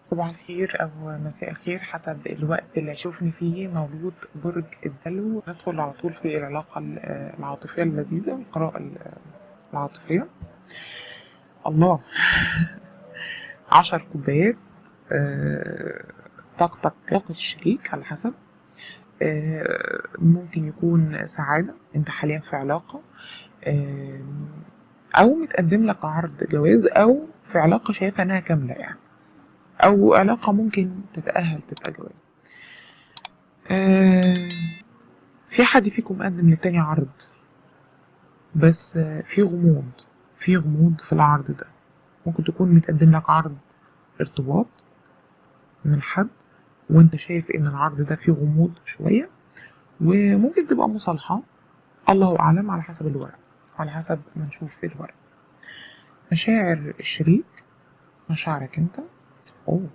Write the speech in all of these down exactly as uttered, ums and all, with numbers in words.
صباح الخير أو مساء الخير حسب الوقت اللي هيشوفني فيه مولود برج الدلو. ندخل على طول في العلاقة العاطفية اللذيذة والقراءة العاطفية. الله، عشر كوبايات. آه، طاقتك طاقة الشريك على حسب. آه، ممكن يكون سعادة، انت حاليا في علاقة، آه، او متقدم لك عرض جواز، او في علاقة شايفة انها كاملة يعني، او علاقة ممكن تتأهل تبقى جواز. آه، في حد فيكم قدم للتاني عرض، بس آه، في غموض في غموض في العرض ده. ممكن تكون متقدم لك عرض ارتباط من حد، وانت شايف ان العرض ده فيه غموض شوية، وممكن تبقى مصالحة، الله أعلم، على حسب الورق، على حسب ما نشوف في الورق. مشاعر الشريك، مشاعرك انت. اوه،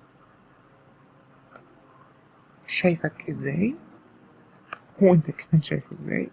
شايفك ازاي، وانت كمان شايفه ازاي.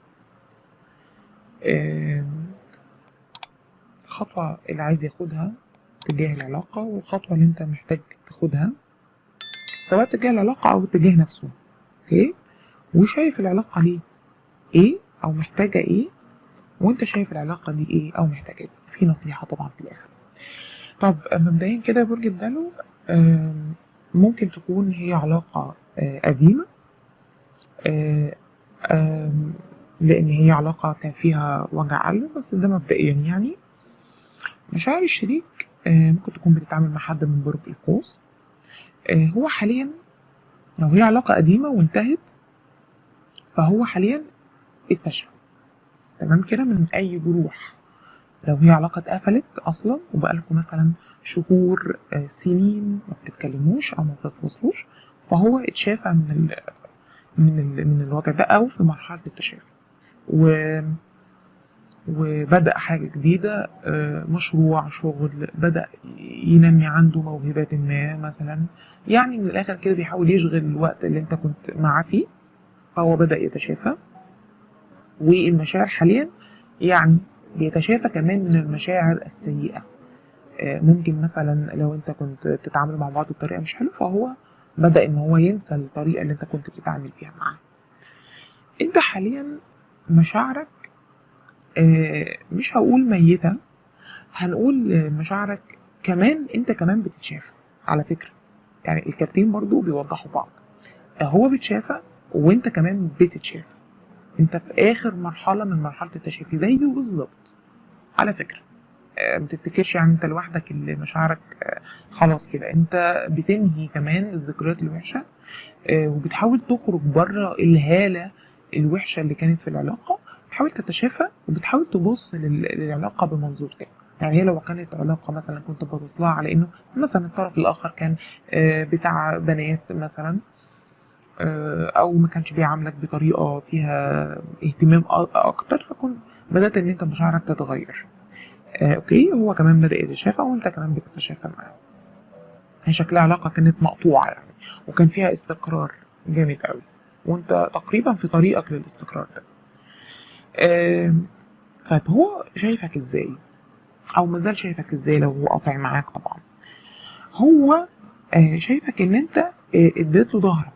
آم، الخطوة اللي عايز ياخدها تجاه العلاقة، والخطوة اللي انت محتاج تاخدها سواء تجاه العلاقة أو تجاه نفسه. اوكي، وشايف العلاقة دي ايه أو محتاجة ايه، وانت شايف العلاقة دي ايه أو محتاجة ايه. في نصيحة طبعا في الآخر. طب مبدئيا كده يا برج الدلو، آم، ممكن تكون هي علاقة آه، قديمة، آه، آم، لأن هي علاقة كان فيها وجع قلب، بس ده مبدئيا يعني. مشاعر الشريك آه، ممكن تكون بتتعامل مع حد من برج القوس. آه، هو حاليا لو هي علاقة قديمة وانتهت، فهو حاليا استشفى تمام كده من أي جروح. لو هي علاقة اتقفلت أصلا وبقالكم مثلا شهور، آه، سنين ما بتتكلموش أو ما بتتواصلوش، فهو اتشافى من ال من ال من الوضع ده، أو في مرحلة التشافي، و وبدأ حاجة جديدة، آه، مشروع شغل، بدأ ينمي عنده موهبة ما مثلا. يعني من الآخر كده بيحاول يشغل الوقت اللي انت كنت معاه فيه، فهو بدأ يتشافى. والمشاعر حاليا يعني بيتشافى كمان من المشاعر السيئة. آه، ممكن مثلا لو انت كنت بتتعاملوا مع بعض بطريقة مش حلوة، فهو بدأ ان هو ينسى الطريقة اللي انت كنت بتتعامل بيها معاه. انت حاليا مشاعرك آه، مش هقول ميتة، هنقول آه، مشاعرك كمان، انت كمان بتتشافى على فكرة. يعني الكارتين برضو بيوضحوا بعض، آه، هو بيتشافى وانت كمان بتتشافى. انت في اخر مرحلة من مرحلة التشافي زيه بالظبط على فكرة. آه، ما تفتكرش يعني انت لوحدك اللي مشاعرك آه، خلاص كده. انت بتنهي كمان الذكريات الوحشة، آه، وبتحاول تخرج بره الهالة الوحشة اللي كانت في العلاقة، بتحاول تتشافى وبتحاول تبص لل- للعلاقة بمنظور تاني. يعني هي لو كانت علاقة مثلا كنت باصص لها على انه مثلا الطرف الاخر كان آه، بتاع بنات مثلا، آه، او ما كانش بيعاملك بطريقة فيها اهتمام أ- اكتر، فكنت بدأت ان انت مشاعرك تتغير. آه، اوكي، هو كمان بدأ يتشافى وانت كمان بتتشافى معاه. هي شكلها علاقة كانت مقطوعة يعني، وكان فيها استقرار جامد قوي، وانت تقريبا في طريقك للاستقرار ده. آم، طيب هو شايفك ازاي، او مازال شايفك ازاي لو هو قاطع معاك طبعا؟ هو آه، شايفك ان انت آه، اديت له ظهرك.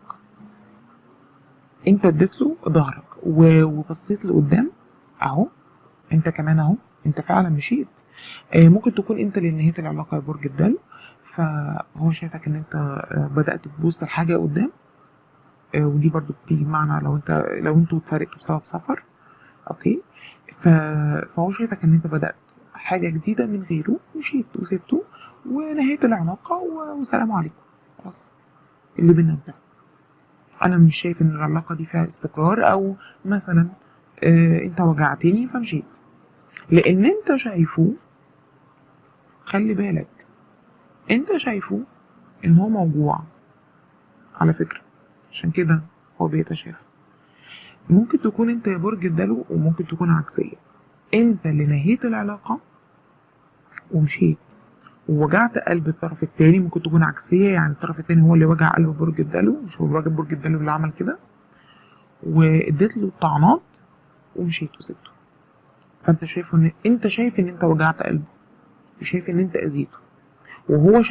انت اديت له ظهرك و- وبصيت لقدام اهو. انت كمان اهو، انت فعلا مشيت. آه، ممكن تكون انت اللي نهيت العلاقة يا برج الدلو، فهو شايفك ان انت آه، بدأت تبص لحاجة قدام. آه، ودي برضو بتيجي بمعنى لو انت لو انتوا اتفرقتوا بسبب سفر. اوكي، ف... فهو شايفك ان انت بدأت حاجة جديدة من غيره، مشيت وسبته ونهيت العلاقة و... والسلام عليكم، خلاص اللي بينا انتهى. انا مش شايف ان العلاقة دي فيها استقرار، او مثلا اه انت وجعتني فمشيت، لان انت شايفه. خلي بالك، انت شايفه ان هو موجوع على فكرة، عشان كده هو بيتشافى. ممكن تكون انت يا برج الدلو، وممكن تكون عكسية. انت اللي نهيت العلاقة ومشيت ووجعت قلب الطرف التاني. ممكن تكون عكسية، يعني الطرف التاني هو اللي وجع قلب برج الدلو، مش هو الراجل برج الدلو اللي عمل كده، واديت له الطعنات ومشيت وسبته. فانت شايف ان انت شايف ان انت وجعت قلبه، وشايف ان انت اذيته، وهو شاف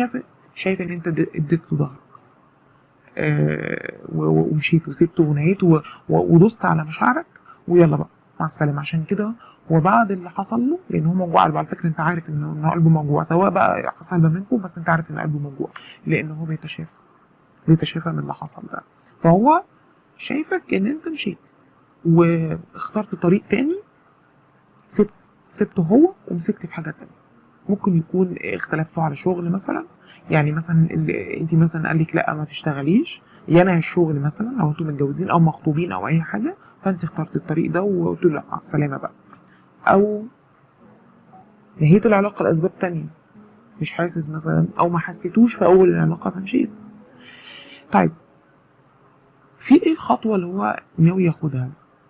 شايف ان انت اديت له ظهرك آه ومشيت وسبته ونهيت ودوست على مشاعرك ويلا بقى مع السلامه. عشان كده وبعد اللي حصل له، لان هو موجوع قلبه على فكره، انت عارف ان قلبه موجوع، سواء بقى حصل ما بينكم، بس انت عارف ان قلبه موجوع لان هو بيتشافى بيتشافى من اللي حصل ده. فهو شايفك ان انت مشيت واخترت طريق تاني، سبت سبته هو ومسكت في حاجه تانيه. ممكن يكون اختلفتوا على شغل مثلا، يعني مثلا انت مثلا قال لك لا ما تشتغليش، ينهي الشغل مثلا، او انتوا متجوزين او مخطوبين او اي حاجه، فانت اخترت الطريق ده وقلت له لا مع السلامه بقى، او نهيت العلاقه لاسباب تانيه مش حاسس مثلا، او ما حسيتوش في اول العلاقه فمشيت. طيب في ايه الخطوه اللي هو ناوي ياخدها؟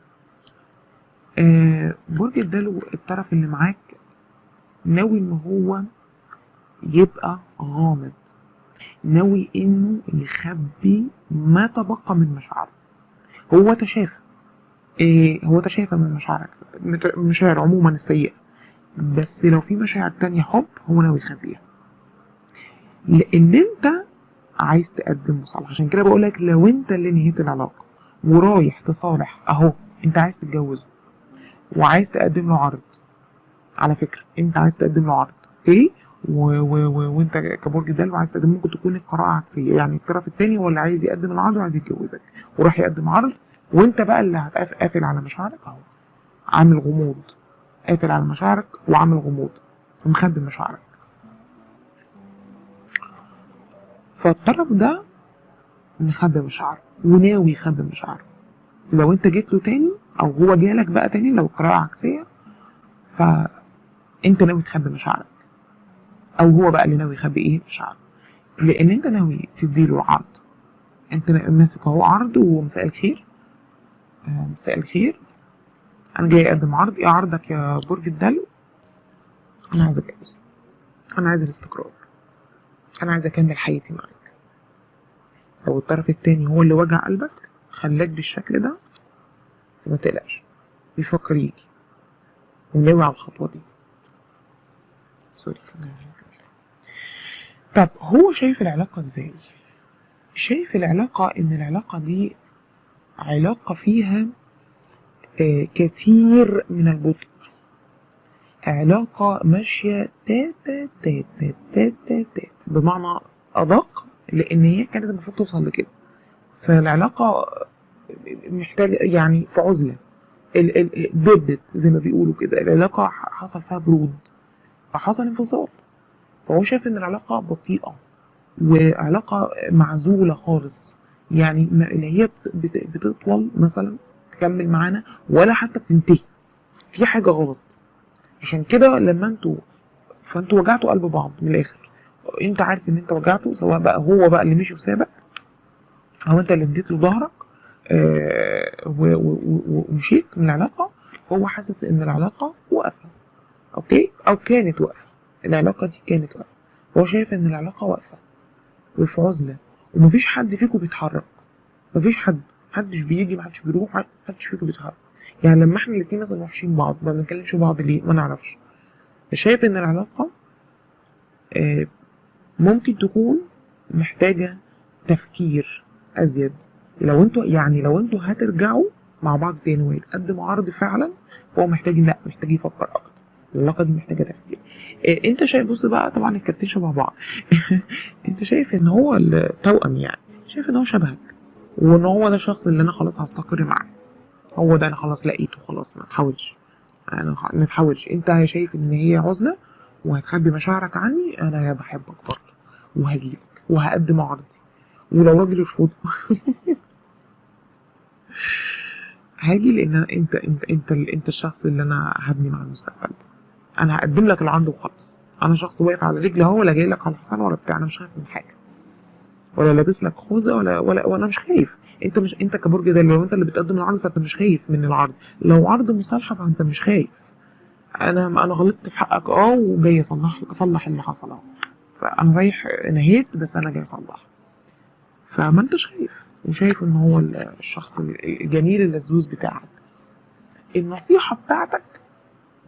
آه برج الدلو الطرف اللي معاك ناوي ان هو يبقى غامض، ناوي انه يخبي ما تبقى من مشاعره. هو تشافى، إيه هو تشافى من مشاعرك، مشاعر عموما السيئة، بس لو في مشاعر تانية حب هو ناوي يخبيها، لان انت عايز تقدم مصالحة. عشان كده بقولك لو انت اللي نهيت العلاقة ورايح تصالح، اهو انت عايز تتجوزه وعايز تقدم له عرض، على فكرة انت عايز تقدم له عرض اوكي، وانت كبرج دلو عايز تقدم، ممكن تكون القراءة عكسية، يعني الطرف التاني هو اللي عايز يقدم العرض وعايز يتجوزك وراح يقدم عرض، وانت بقى اللي هتقافل على مشاعرك، اهو عامل غموض، قافل على مشاعرك وعامل غموض ومخبي مشاعرك. فالطرف ده مخبي مشاعره وناوي يخبي مشاعره. لو انت جيت له تاني او هو جالك بقى تاني، لو القراءة عكسية فانت ناوي تخبي مشاعرك، او هو بقى اللي ناوي يخبي ايه مشاعره، لان انت ناوي تديله عرض. انت ماسك اهو عرض ومساء الخير، آه مساء الخير، انا جاي اقدم عرض. ايه عرضك يا برج الدلو؟ انا عايز اتجوز، انا عايز الاستقرار، انا عايز اكمل حياتي معاك. لو الطرف التاني هو اللي وجع قلبك خلاك بالشكل ده، فما تقلقش، بيفكر يجي وناوي على الخطوه دي. سوري. طب هو شايف العلاقه ازاي؟ شايف العلاقه ان العلاقه دي علاقه فيها آه كثير من البطء، علاقة ماشية تاتا تاتا تاتا تاتا، بمعنى أدق، لأن هي كانت المفروض توصل لكده. فالعلاقة محتاجة يعني في عزلة، بردت زي ما بيقولوا كده، العلاقة حصل فيها برود فحصل انفصال. فهو شايف إن العلاقة بطيئة وعلاقة معزولة خالص، يعني اللي هي بتطول مثلا تكمل معانا ولا حتى بتنتهي، في حاجة غلط. عشان كده لما انتوا فانتوا وجعتوا قلب بعض من الاخر، انت عارف ان انت وجعته، سواء بقى هو بقى اللي مشي وسابك او انت اللي اديت له ظهرك آه ومشيت من العلاقه، هو حاسس ان العلاقه واقفه اوكي، او كانت واقفه، العلاقه دي كانت واقفه. هو شايف ان العلاقه واقفه وفي عزله ومفيش حد فيكم بيتحرك، مفيش حد، محدش بيجي، محدش بيروح، محدش فيكم بيتحرك. يعني لما احنا الاتنين مثلا وحشين بعض ما بنتكلمش بعض ليه؟ ما نعرفش. شايف ان العلاقه آه ممكن تكون محتاجة تفكير أزيد. لو انتوا يعني لو انتوا هترجعوا مع بعض تاني ويتقدم عرض فعلا، فهو محتاج، لا محتاج يفكر أكتر، العلاقة دي محتاجة تفكير. إيه انت شايف؟ بص بقى طبعا الكارتين شبه بعض انت شايف ان هو التوأم، يعني شايف ان هو شبهك وان هو ده الشخص اللي انا خلاص هستقر معاه، هو ده انا خلاص لقيته، خلاص ما تحاولش، انا ما تحاولش. انت شايف ان هي عزلة وهتخبي مشاعرك عني، انا بحبك برضه وهجيلك وهقدم عرضي، ولو راجل يرفض هاجي، لان انت انت انت انت الشخص اللي انا هبني مع المستقبل ده. انا هقدم لك العرض وخلاص، انا شخص واقف على رجلي اهو، ولا جاي لك على الحصان ولا بتاع، انا مش خايف من حاجه، ولا لابس لك خوذه ولا ولا وانا مش خايف. انت مش انت كبرج ده، لو انت اللي بتقدم العرض فانت مش خايف من العرض، لو عرض مصالحه فانت مش خايف. انا انا غلطت في حقك اه، وجاي اصلح اصلح اللي حصل اهو، فانا رايح نهيت بس انا جاي اصلح. فما انتش خايف، وشايف ان هو الشخص الجميل اللذوذ بتاعك. النصيحة بتاعتك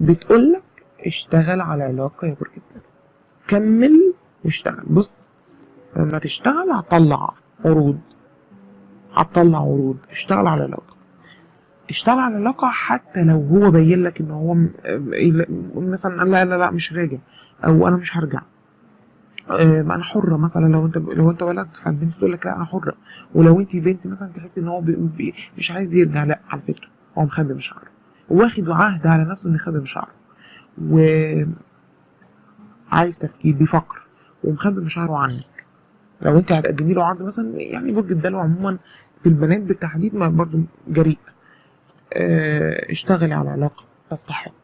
بتقولك اشتغل على العلاقة يا برج الدلو، كمل واشتغل. بص لما تشتغل هتطلع عروض، هتطلع عروض. اشتغل على علاقة، اشتغل على علاقة حتى لو هو باين لك ان هو م- م- مثلا لا لا لا مش راجع، او انا مش هرجع. آه، ما انا حرة مثلا. لو انت لو انت ولد فالبنت تقول لك لا انا حرة، ولو انت بنت مثلا تحس ان هو بي بي مش عايز يرجع، لا على فكرة هو مخبي مشاعره، واخد عهد على نفسه انه يخبي مشاعره، وعايز تفكير، بيفكر ومخبي مشاعره عنك. لو انت هتقدمي له عرض مثلا، يعني برج الدلو عموما في البنات بالتحديد ما برضه جريء. اه، اشتغلي على علاقة تستحق.